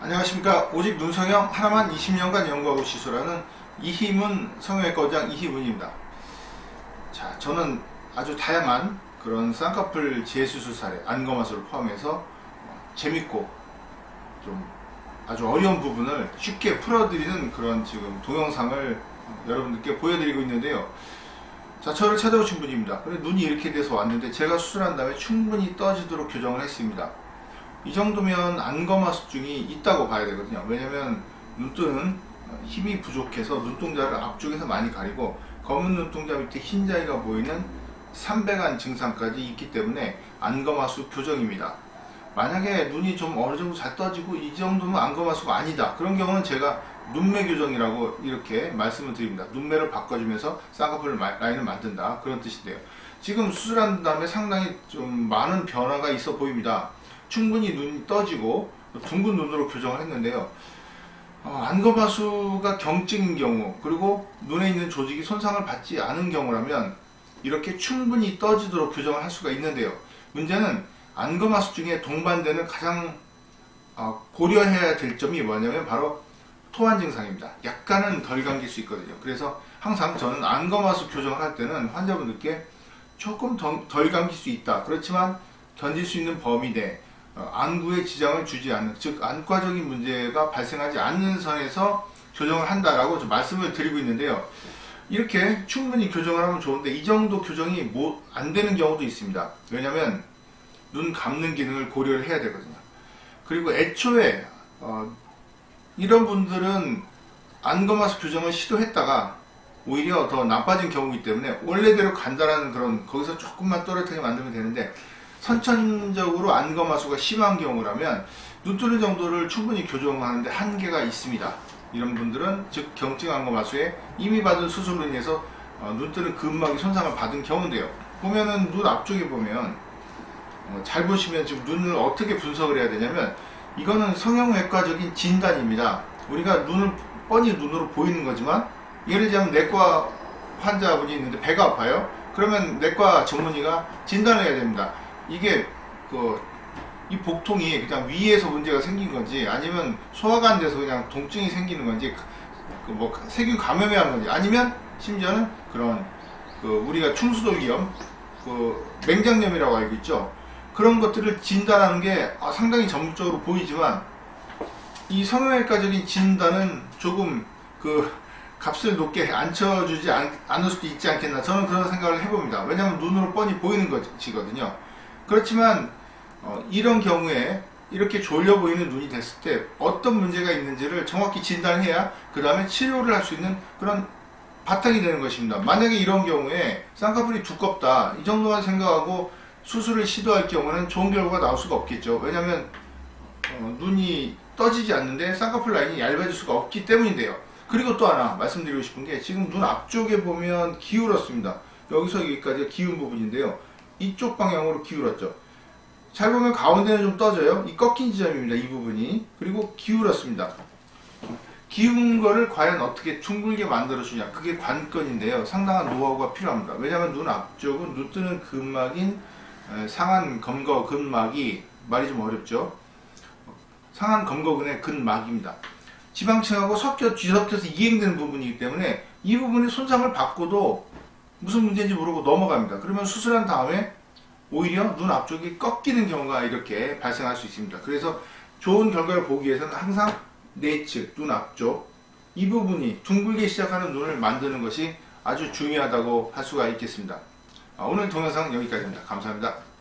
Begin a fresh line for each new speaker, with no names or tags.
안녕하십니까. 오직 눈성형 하나만 20년간 연구하고 시술하는 이희문 성형외과의장 이희문입니다. 자, 저는 아주 다양한 그런 쌍꺼풀 재수술 사례, 안검하수를 포함해서 재밌고 좀 아주 어려운 부분을 쉽게 풀어드리는 그런 지금 동영상을 여러분들께 보여드리고 있는데요. 자, 저를 찾아오신 분입니다. 눈이 이렇게 돼서 왔는데 제가 수술한 다음에 충분히 떠지도록 교정을 했습니다. 이 정도면 안검하수증이 있다고 봐야 되거든요. 왜냐면 눈뜨는 힘이 부족해서 눈동자를 앞쪽에서 많이 가리고 검은 눈동자 밑에 흰자위가 보이는 삼배간 증상까지 있기 때문에 안검하수 교정입니다. 만약에 눈이 좀 어느 정도 잘 떠지고 이 정도면 안검하수가 아니다, 그런 경우는 제가 눈매 교정이라고 이렇게 말씀을 드립니다. 눈매를 바꿔주면서 쌍꺼풀 라인을 만든다, 그런 뜻인데요. 지금 수술한 다음에 상당히 좀 많은 변화가 있어 보입니다. 충분히 눈이 떠지고 둥근 눈으로 교정을 했는데요. 안검하수가 경증인 경우, 그리고 눈에 있는 조직이 손상을 받지 않은 경우라면 이렇게 충분히 떠지도록 교정을 할 수가 있는데요. 문제는 안검하수증에 동반되는 가장 고려해야 될 점이 뭐냐면 바로 토한 증상입니다. 약간은 덜 감길 수 있거든요. 그래서 항상 저는 안검하수 교정을 할 때는 환자분들께 조금 덜 감길 수 있다, 그렇지만 견딜 수 있는 범위 내 안구에 지장을 주지 않는, 즉 안과적인 문제가 발생하지 않는 선에서 교정을 한다라고 좀 말씀을 드리고 있는데요. 이렇게 충분히 교정을 하면 좋은데 이 정도 교정이 안 되는 경우도 있습니다. 왜냐하면 눈 감는 기능을 고려를 해야 되거든요. 그리고 애초에 이런 분들은 안검하수 교정을 시도했다가 오히려 더 나빠진 경우이기 때문에 원래대로 간다라는 그런, 거기서 조금만 또렷하게 만들면 되는데, 선천적으로 안검하수가 심한 경우라면 눈 뜨는 정도를 충분히 교정하는데 한계가 있습니다. 이런 분들은 즉 경증 안검하수에 이미 받은 수술로 인해서 눈 뜨는 근막이 손상을 받은 경우인데요. 보면은 눈 앞쪽에 보면 잘 보시면 지금 눈을 어떻게 분석을 해야 되냐면, 이거는 성형외과적인 진단입니다. 우리가 눈을 뻔히 눈으로 보이는 거지만, 예를 들자면 내과 환자분이 있는데 배가 아파요. 그러면 내과 전문의가 진단을 해야 됩니다. 이게 이 복통이 그냥 위에서 문제가 생긴 건지, 아니면 소화가 안 돼서 그냥 통증이 생기는 건지, 세균 감염에 한 건지, 아니면 심지어는 그런 우리가 충수돌기염, 맹장염이라고 알고 있죠. 그런 것들을 진단하는 게 상당히 전문적으로 보이지만, 이 성형외과적인 진단은 조금 값을 높게 안 쳐주지 않을 수도 있지 않겠나, 저는 그런 생각을 해봅니다. 왜냐하면 눈으로 뻔히 보이는 것이거든요. 그렇지만 이런 경우에 이렇게 졸려 보이는 눈이 됐을 때 어떤 문제가 있는지를 정확히 진단해야 그 다음에 치료를 할 수 있는 그런 바탕이 되는 것입니다. 만약에 이런 경우에 쌍꺼풀이 두껍다, 이 정도만 생각하고 수술을 시도할 경우는 좋은 결과가 나올 수가 없겠죠. 왜냐하면 눈이 떠지지 않는데 쌍꺼풀 라인이 얇아질 수가 없기 때문인데요. 그리고 또 하나 말씀드리고 싶은 게, 지금 눈 앞쪽에 보면 기울었습니다. 여기서 여기까지가 기운 부분인데요. 이쪽 방향으로 기울었죠. 잘 보면 가운데는 좀 떠져요. 이 꺾인 지점입니다, 이 부분이. 그리고 기울었습니다. 기운 거를 과연 어떻게 둥글게 만들어주냐, 그게 관건인데요. 상당한 노하우가 필요합니다. 왜냐하면 눈 앞쪽은 눈 뜨는 근막인 상안 검거 근막이, 말이 좀 어렵죠. 상안 검거근의 근막입니다. 지방층하고 뒤섞여서 이행되는 부분이기 때문에 이 부분이 손상을 받고도 무슨 문제인지 모르고 넘어갑니다. 그러면 수술한 다음에 오히려 눈 앞쪽이 꺾이는 경우가 이렇게 발생할 수 있습니다. 그래서 좋은 결과를 보기 위해서는 항상 내측, 눈 앞쪽 이 부분이 둥글게 시작하는 눈을 만드는 것이 아주 중요하다고 할 수가 있겠습니다. 오늘 동영상 여기까지입니다. 감사합니다.